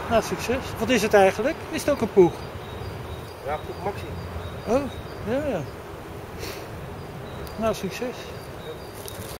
Nou, succes. Wat is het eigenlijk? Is het ook een poeg? Ja, Poeg Maxi. Oh, ja, ja. Nou, succes.